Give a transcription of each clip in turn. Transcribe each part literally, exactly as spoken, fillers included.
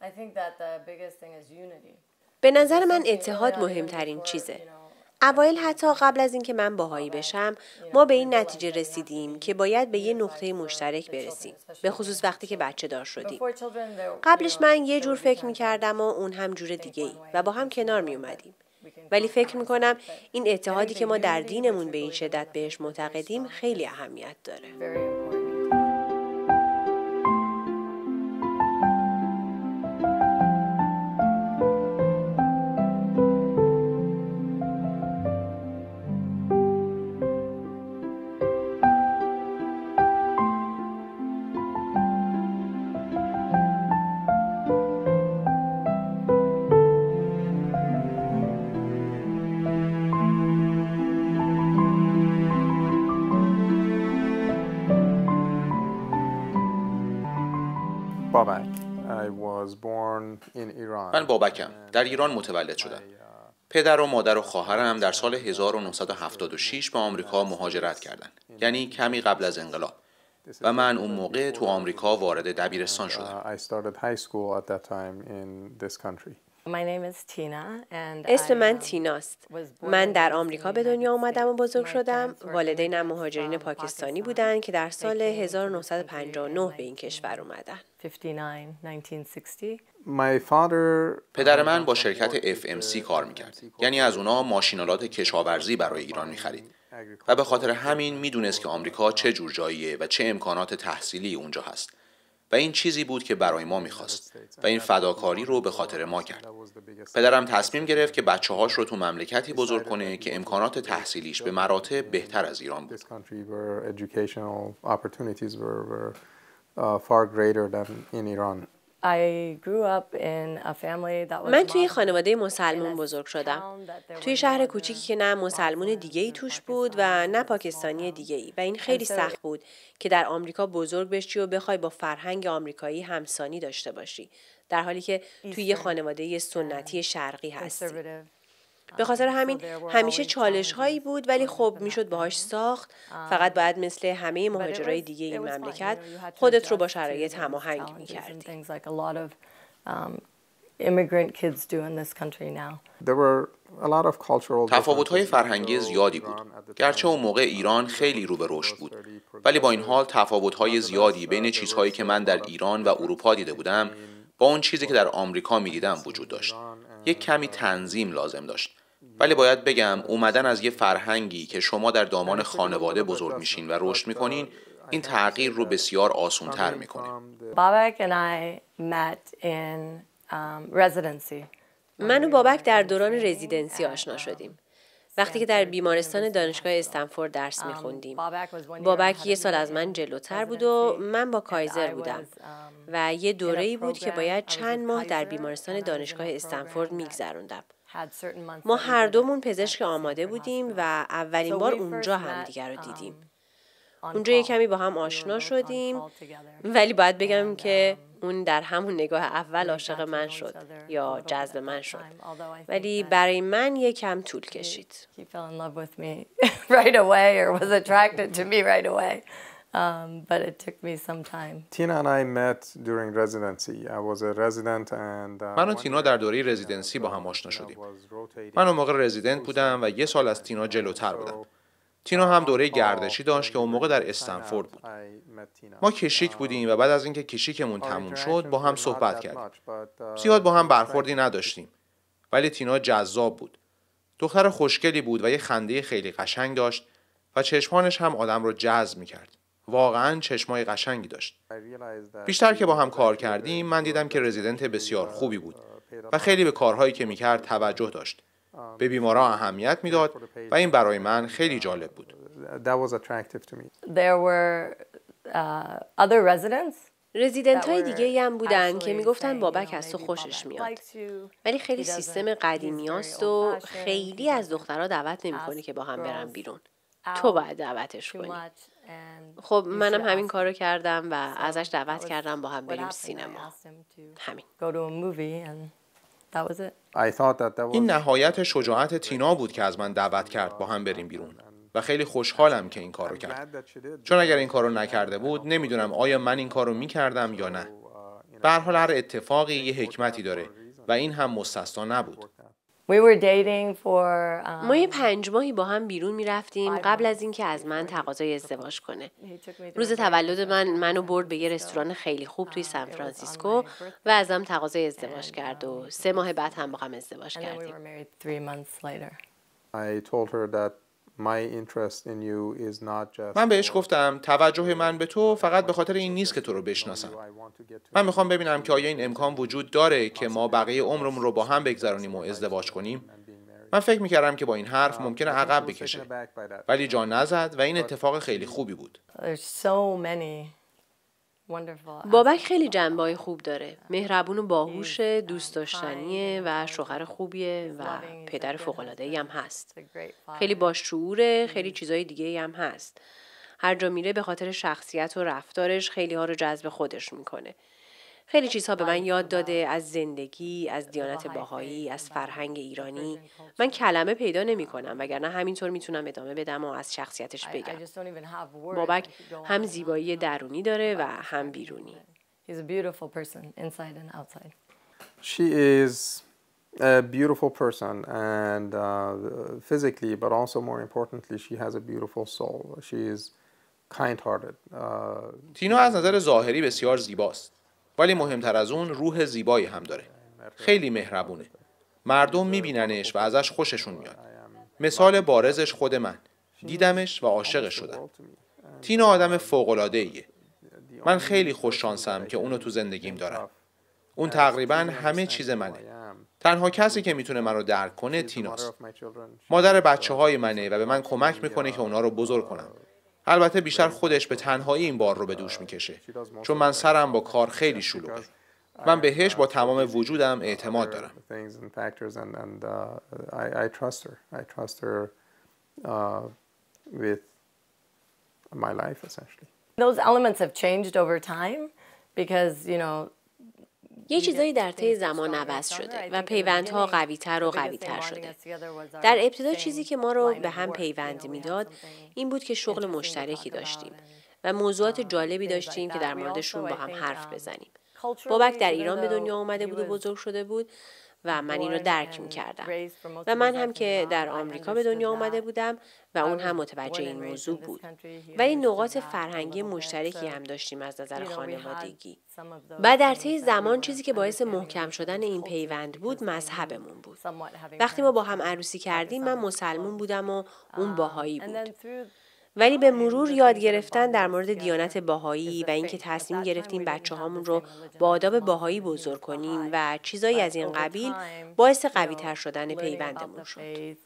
به نظر من اتحاد مهمترین چیزه. اوایل حتی قبل از اینکه من باهایی بشم، ما به این نتیجه رسیدیم که باید به یه نقطه مشترک برسیم، به خصوص وقتی که بچه دار شدیم. قبلش من یه جور فکر می‌کردم و اون هم جور دیگه‌ای و با هم کنار می اومدیم. ولی فکر می‌کنم این اتحادی که ما در دینمون به این شدت بهش معتقدیم خیلی اهمیت داره. من بابکم. در ایران متولد شدم. پدر و مادر و خواهرم در سال هزار و نهصد و هفتاد و شش به آمریکا مهاجرت کردند. یعنی کمی قبل از انقلاب. و من اون موقع تو آمریکا وارد دبیرستان شدم. اسم من تیناست. من در آمریکا به دنیا اومدم و بزرگ شدم. والدینم مهاجرین پاکستانی بودند که در سال هزار و نهصد و پنجاه و نه به این کشور اومدن. پدر من با شرکت اف ام سی کار میکرد. یعنی از اونا ماشینالات کشاورزی برای ایران میخرید. و به خاطر همین میدونست که آمریکا چه جور جاییه و چه امکانات تحصیلی اونجا هست. و این چیزی بود که برای ما میخواست و این فداکاری رو به خاطر ما کرد. پدرم تصمیم گرفت که بچه‌هاش رو تو مملکتی بزرگ کنه که امکانات تحصیلیش به مراتب بهتر از ایران بود. من توی خانواده مسلمان بزرگ شدم. توی شهر کوچیکی که نه مسلمان دیگه‌ای توش بود و نه پاکستانی دیگه‌ای و این خیلی سخت بود که در آمریکا بزرگ بشی و بخوای با فرهنگ آمریکایی همسانی داشته باشی، در حالی که توی یه خانواده سنتی شرقی هستی. به خاطر همین همیشه چالش هایی بود، ولی خب میشد باهاش ساخت. فقط باید مثل همه مهاجرای دیگه این مملکت خودت رو با شرایط هماهنگ میکردی. تفاوت‌های فرهنگی زیادی بود. گرچه اون موقع ایران خیلی رو به رشد بود، ولی با این حال تفاوت‌های زیادی بین چیزهایی که من در ایران و اروپا دیده بودم با اون چیزی که در آمریکا می‌دیدم وجود داشت. یک کمی تنظیم لازم داشت. ولی باید بگم اومدن از یه فرهنگی که شما در دامان خانواده بزرگ میشین و رشد میکنین، این تغییر رو بسیار آسان‌تر میکنه. من و بابک در دوران رزیدنسی آشنا شدیم. وقتی که در بیمارستان دانشگاه استنفورد درس میخوندیم. بابک یه سال از من جلوتر بود و من با کایزر بودم و یه دوره‌ای بود که باید چند ماه در بیمارستان دانشگاه استنفورد میگذروندم. ما هر دومون پزشک آماده بودیم و اولین بار اونجا هم دیگر رو دیدیم. اونجا یه کمی با هم آشنا شدیم، ولی باید بگم که اون در همون نگاه اول عاشق من شد یا جذب من شد، ولی برای من یه کم طول کشید. Um, but it took me some time. Tina and I met during residency. I was a resident and uh, من و تینا در دوره رزیدنسی با هم آشنا شدیم. من اون موقع رزیدنت بودم و یه سال از تینا جلوتر بودم. تینا هم دوره گردشی داشت که اون موقع در استنفورد بود. ما کشیک بودیم و بعد از اینکه کشیکمون تموم شد با هم صحبت کردیم. زیاد با هم برخوردی نداشتیم. ولی تینا جذاب بود. دختر خوشگلی بود و یه خنده خیلی قشنگ داشت و چشمانش هم آدم رو جذب می‌کرد. واقعاً چشمای قشنگی داشت. بیشتر که با هم کار کردیم من دیدم که رزیدنت بسیار خوبی بود و خیلی به کارهایی که میکرد توجه داشت. به بیمارا اهمیت میداد و این برای من خیلی جالب بود. رزیدنت های دیگه هم بودن که میگفتن بابک از تو خوشش میاد، ولی خیلی سیستم قدیمی هست و خیلی از دخترها دعوت نمیکنه که با هم برن بیرون. تو باید دعوتش کنی. خب منم همین کارو کردم و ازش دعوت کردم با هم بریم سینما. همین. این نهایت شجاعت تینا بود که از من دعوت کرد با هم بریم بیرون و خیلی خوشحالم که این کارو کرد. چون اگر این کارو نکرده بود نمیدونم آیا من این کارو میکردم یا نه. به هر حال هر اتفاقی یه حکمتی داره و این هم مستثنا نبود. We were dating for, um, ما یه پنج ماهی با هم بیرون می رفتیم قبل از اینکه از من تقاضای ازدواج کنه. روز تولد من منو برد به یه رستوران خیلی خوب توی سان فرانسیسکو و ازم تقاضای ازدواج کرد و سه ماه بعد هم با هم ازدواج کردیم. I told her that my interest in you is not just من بهش گفتم توجه من به تو فقط به خاطر این نیست که تو رو بشناسم. من میخوام ببینم که آیا این امکان وجود داره که ما بقیه عمرمون رو با هم بگذرونیم و ازدواج کنیم. من فکر میکردم که با این حرف ممکنه عقب بکشه، ولی جا نزد و این اتفاق خیلی خوبی بود. بابک خیلی جنبه‌های خوب داره. مهربون و باهوشه، دوست داشتنیه و شوهر خوبیه و پدر فوق‌العاده‌ای هم هست. خیلی باشعوره، خیلی چیزای دیگه‌ای هم هست. هر جا میره به خاطر شخصیت و رفتارش خیلی ها رو جذب خودش میکنه. خیلی چیزها به من یاد داده از زندگی، از دیانت باهایی، از فرهنگ ایرانی. من کلمه پیدا نمی کنم وگرنه همینطور میتونم ادامه بدم و از شخصیتش بگم. بابک هم زیبایی درونی داره و هم بیرونی. She is a beautiful person and uh, physically, but also more importantly, she has a beautiful soul. She is kind-hearted. Uh, تینا از نظر ظاهری بسیار زیباست. ولی مهمتر از اون روح زیبایی هم داره. خیلی مهربونه. مردم میبیننش و ازش خوششون میاد. مثال بارزش خود من. دیدمش و عاشقش شدم. تینا آدم فوق‌العاده‌ایه. من خیلی خوش شانسم که اونو تو زندگیم دارم. اون تقریباً همه چیز منه. تنها کسی که میتونه منو درک کنه تیناست. مادر بچه‌های منه و به من کمک میکنه که اونا رو بزرگ کنم. البته بیشتر خودش به تنهایی این بار رو به دوش میکشه، چون من سرم با کار خیلی شلوغه. من بهش با تمام وجودم اعتماد دارم. Those elements have changed over time because, you know, یه چیزایی در طی زمان عوض شده و پیوندها قوی‌تر و قوی‌تر شده. در ابتدا چیزی که ما رو به هم پیوند میداد این بود که شغل مشترکی داشتیم و موضوعات جالبی داشتیم که در موردشون با هم حرف بزنیم. بابک در ایران به دنیا آمده بود و بزرگ شده بود و من این رو درک می‌کردم و من هم که در آمریکا به دنیا آمده بودم و اون هم متوجه این موضوع بود. ولی نقاط فرهنگی مشترکی هم داشتیم از نظر خانوادگی. بعد در طی زمان چیزی که باعث محکم شدن این پیوند بود مذهبمون بود. وقتی ما با هم عروسی کردیم من مسلمون بودم و اون باهایی بود. ولی به مرور یاد گرفتن در مورد دیانت باهایی و اینکه تصمیم گرفتیم بچه هامون رو با آداب باهایی بزرگ کنیم و چیزایی از این قبیل باعث قوی تر شدن پیوندمون شد.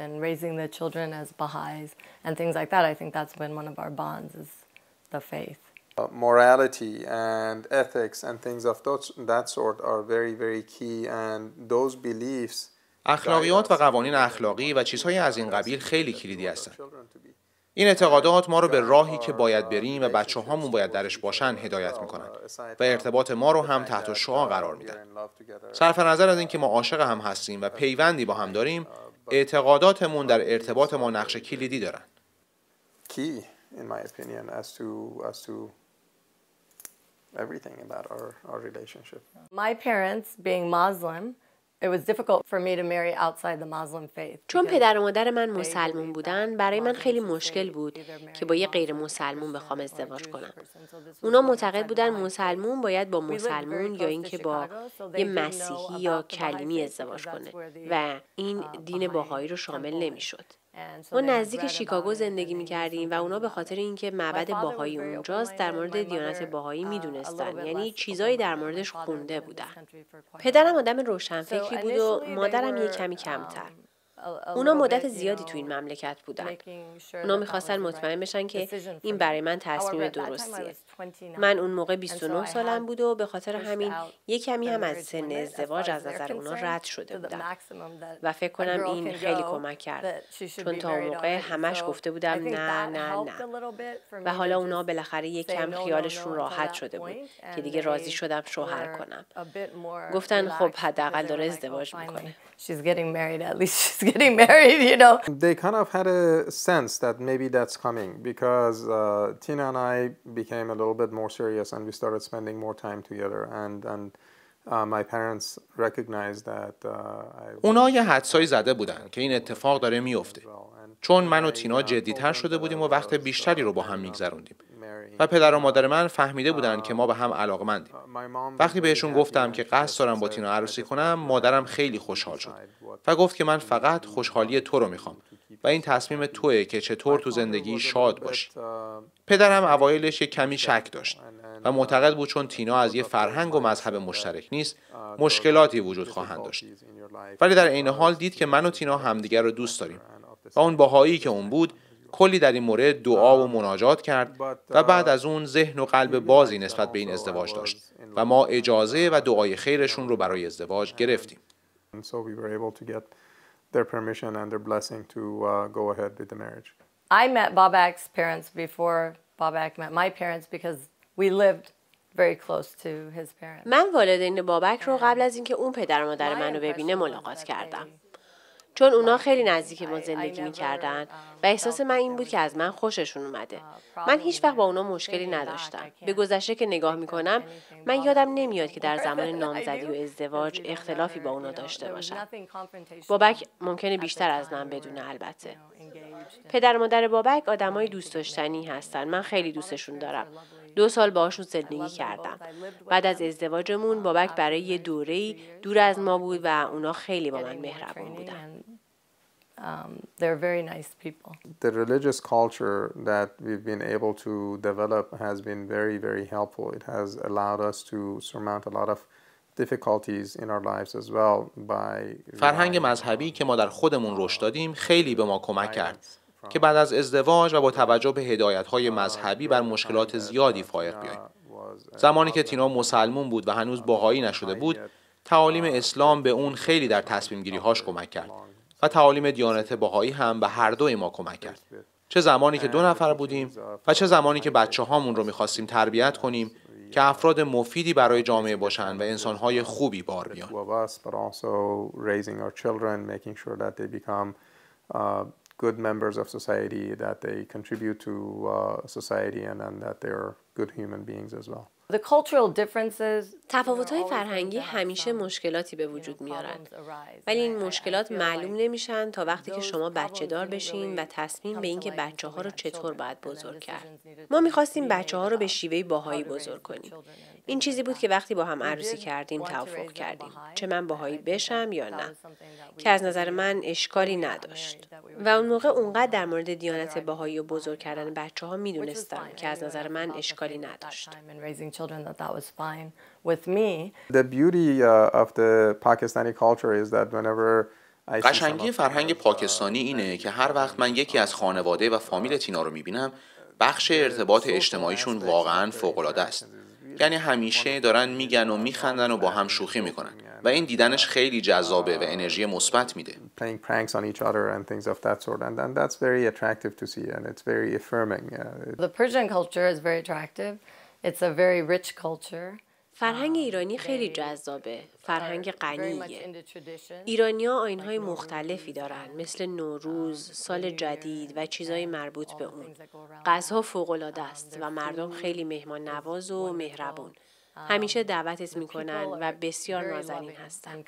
Morality and ethics and things of that sort are very very key and those beliefs اخلاقیات و قوانین اخلاقی و چیزهای از این قبیل خیلی کلیدی هستن. این اعتقادات ما رو به راهی که باید بریم و بچه هامون باید درش باشن هدایت میکنن و ارتباط ما رو هم تحت شعاع قرار میدن. صرف نظر از اینکه ما عاشق هم هستیم و پیوندی با هم داریم، اعتقاداتمون در ارتباط ما نقش کلیدی دارن. Key in my opinion as to as to everything about our our relationship. My parents being Muslim, it was difficult for me to marry outside the Muslim faith. چون پدر و مادر من مسلمون بودن، برای من خیلی مشکل بود که با یه غیر مسلمون بخوام ازدواج کنم. اونا معتقد بودن مسلمون باید با مسلمون یا اینکه با یه مسیحی یا کلیمی ازدواج کنه و این دین باهایی رو شامل نمیشد. ما نزدیک شیکاگو زندگی می‌کردیم و اونا به خاطر اینکه معبد باهایی اونجاست در مورد دیانت باهایی میدونستن، یعنی چیزایی در موردش خونده بودن. پدرم آدم روشنفکری بود و مادرم یه کمی کمتر. اونا مدت زیادی تو این مملکت بودن. اونا میخواستن مطمئن بشن که این برای من تصمیم درستیه. من اون موقع بیست و نه سالم بود و به خاطر همین یک کمی هم از سن ازدواج از نظر اونا رد شده بودم. و فکر کنم این خیلی کمک کرد. چون تا اون موقع همش گفته بودم نه نه نه. و حالا اونا بالاخره یک کم خیالشون راحت شده بود که دیگه راضی شدم شوهر کنم. گفتن خب حداقل داره ازدواج میکنه. She's getting married, at least she's getting married, you know. They kind of had a sense that maybe that's coming because uh, Tina and I became a little bit more serious and we started spending more time together and and uh, my parents recognized that uh, I اونا یه حدسایی زده بودن که این اتفاق داره میفته. چون من و تینا جدی‌تر شده بودیم و وقت بیشتری رو با هم میگذروندیم. و پدر و مادر من فهمیده بودن که ما به هم علاقمندیم. وقتی بهشون گفتم که قصد دارم با تینا عروسی کنم، مادرم خیلی خوشحال شد و گفت که من فقط خوشحالی تو رو میخوام و این تصمیم توئه که چطور تو زندگی شاد باشی. پدرم اوایلش یک کمی شک داشت و معتقد بود چون تینا از یه فرهنگ و مذهب مشترک نیست، مشکلاتی وجود خواهند داشت. ولی در عین حال دید که من و تینا همدیگر رو دوست داریم و اون باهایی که اون بود کلی در این مورد دعا و مناجات کرد و بعد از اون ذهن و قلب بازی نسبت به این ازدواج داشت و ما اجازه و دعای خیرشون رو برای ازدواج گرفتیم. I met Babak's parents before Babak met my parents because we lived very close to his parents. من والدین بابک رو قبل از اینکه اون پدر و مادر منو ببینه ملاقات کردم. چون اونا خیلی نزدیک ما زندگی می‌کردن و احساس من این بود که از من خوششون اومده. من هیچ وقت با اونا مشکلی نداشتم. به گذشته که نگاه می‌کنم، من یادم نمیاد که در زمان نامزدی و ازدواج اختلافی با اونا داشته باشم. بابک ممکنه بیشتر از من بدونه البته. پدر و مادر بابک آدمای دوست داشتنی هستن. من خیلی دوستشون دارم. دو سال باهاشون زندگی کردم. بعد از ازدواجمون بابک برای یه دوره‌ای دور از ما بود و اونا خیلی با من مهربون بودن. Um, they're very nice people. The religious culture that we've been able to develop has been very, very helpful. It has allowed us to surmount a lot of difficulties in our lives as well by فرهنگ مذهبی که ما در خودمون رشد دادیم خیلی به ما کمک کرد که بعد از ازدواج و با توجه به هدایت‌های مذهبی بر مشکلات زیادی فائق بیاییم. زمانی که تینا مسلمون بود و هنوز بهایی نشده بود، تعالیم اسلام به اون خیلی در تصمیم گیری‌هاش کمک کرد و تعالیم دیانت بهایی هم به هر دوی ما کمک کرد. چه زمانی که دو نفر بودیم و چه زمانی که بچه‌هامون رو می‌خواستیم تربیت کنیم که افراد مفیدی برای جامعه باشن و انسان‌های خوبی بار بیان. good members of society, that they contribute to uh, society and, and that they're good human beings as well. The cultural differences. تفاوت‌های فرهنگی همیشه مشکلاتی به وجود میارن. ولی این مشکلات معلوم نمیشن تا وقتی که شما بچه دار بشین و تصمیم به این که بچه ها رو چطور باید بزرگ کرد. ما میخواستیم بچه ها رو به شیوه باهایی بزرگ کنیم. این چیزی بود که وقتی با هم عروسی کردیم توافق کردیم. چه من باهایی بشم یا نه. که از نظر من اشکالی نداشت. و اون موقع اونقدر در مورد دیانت باهایی و بزرگ کردن بچه ها میدونستم که از نظر من اشکالی نداشت. Children that that was fine with me. The beauty uh, of the Pakistani culture is that whenever قشنگی فرهنگ پاکستانی اینه که هر وقت من یکی از خانواده و فامیل تینا رو میبینم، بخش ارتباط اجتماعیشون واقعاً فوق‌العاده است. یعنی همیشه دارن میگن و میخندن و با هم شوخی میکنن و این دیدنش خیلی جذابه و انرژی مثبت میده. Playing pranks on each other and things of that sort, and, and that's very attractive to see and it's very affirming. The Persian culture is very attractive. It's a very rich culture. فرهنگ ایرانی خیلی جذابه. فرهنگ غنیه. ایرانی‌ها آیین‌های مختلفی دارن، مثل نوروز، سال جدید و چیزای مربوط به اون. غذاها فوق‌العاده است و مردم خیلی مهمان نواز و مهربون. همیشه دعوتت میکنن و بسیار نازنین هستن.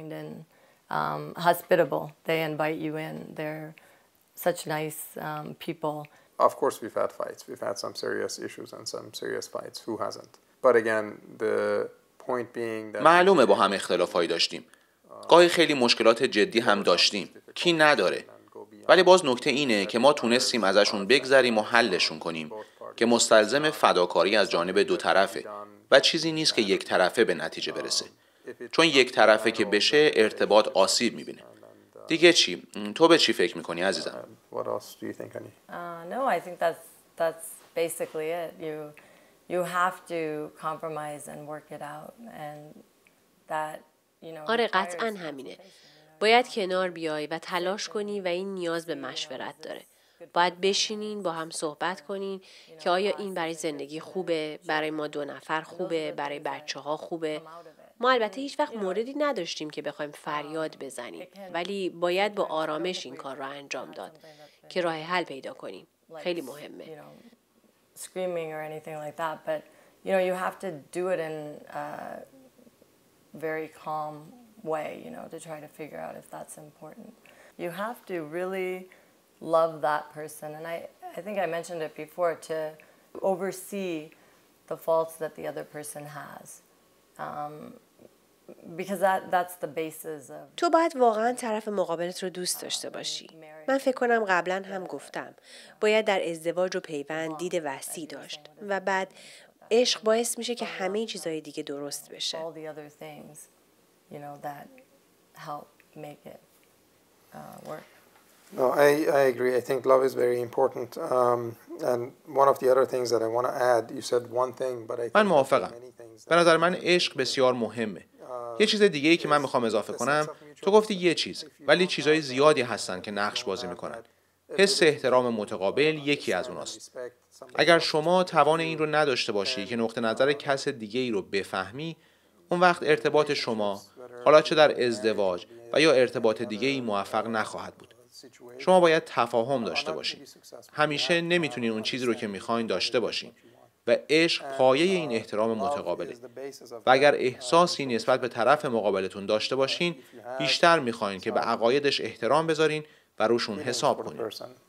Hospitable. They invite you in. They're such nice um, people. Of course, we've had fights. We've had some serious issues and some serious fights. Who hasn't? But again, the point being that معلومه با هم اختلافایی داشتیم. گاهی خیلی مشکلات جدی هم داشتیم. کی نداره؟ ولی باز نکته اینه که ما تونستیم ازشون بگذریم و حلشون کنیم که مستلزم فداکاری از جانب دو طرفه و چیزی نیست که یک طرفه به نتیجه برسه. چون یک طرفه که بشه ارتباط آسیب میبینه. دیگه چی؟ تو به چی فکر میکنی عزیزم؟ What else do you think, Annie? Uh, no, I think that's that's basically it. You you have to compromise and work it out, and that you know. آره قطعاً همینه. باید کنار بیای و تلاش کنی و این نیاز به مشورت داره. باید بشینین با هم صحبت کنین که آیا این برای زندگی خوبه، برای ما دو نفر خوبه، برای بچه ها خوبه ما البته هیچ وقت موردی نداشتیم که بخوایم فریاد بزنیم، ولی باید با آرامش این کار را انجام داد که راه حل پیدا کنیم. خیلی مهمه. Screaming or anything like that, but you know you have to do it in a very calm way, you know, to try to figure out if that's important. You have to really love that person, and I I think I mentioned it before, to oversee the faults that the other person has. Um, because that that's the basis of. تو باید واقعا طرف مقابلت رو دوست داشته باشی. من فکر کنم قبلا هم گفتم باید در ازدواج و پیوند دید وسیع داشت و بعد عشق باعث میشه که همه چیزای دیگه درست بشه. All the other things, you know, that help make it uh, work. No, I, I agree. I think love is very important. Um, and one of the other things that I want to add, you said one thing, but I think من موافقم. به نظر من عشق بسیار مهمه. یه چیز دیگه ای که من میخوام اضافه کنم، تو گفتی یه چیز، ولی چیزای زیادی هستن که نقش بازی میکنن. حس احترام متقابل یکی از اوناست. اگر شما توان این رو نداشته باشی که نقطه نظر کس دیگه ای رو بفهمی، اون وقت ارتباط شما، حالا چه در ازدواج و یا ارتباط دیگه ای، موفق نخواهد بود. شما باید تفاهم داشته باشید. همیشه نمیتونین اون چیزی رو که میخواین داشته باشین. و عشق پایه این احترام متقابله. و اگر احساسی نسبت به طرف مقابلتون داشته باشین، بیشتر میخواین که به عقایدش احترام بذارین و روشون حساب کنین.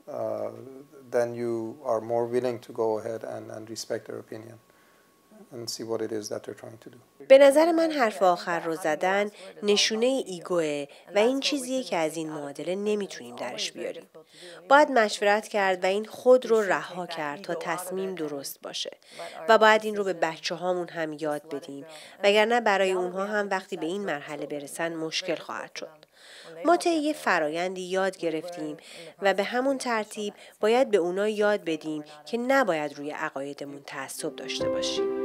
Then you are more willing to go ahead and, and respect their opinion and see what it is that they're trying to do. به نظر من حرف آخر رو زدن نشونه ایگوه و این چیزیه که از این معادله نمیتونیم درش بیاریم. باید مشورت کرد و این خود رو رها کرد تا تصمیم درست باشه و باید این رو به بچه هامون هم یاد بدیم وگرنه برای اونها هم وقتی به این مرحله برسن مشکل خواهد شد. ما طی یه فرایندی یاد گرفتیم و به همون ترتیب باید به اونا یاد بدیم که نباید روی عقایدمون تعصب داشته باشیم.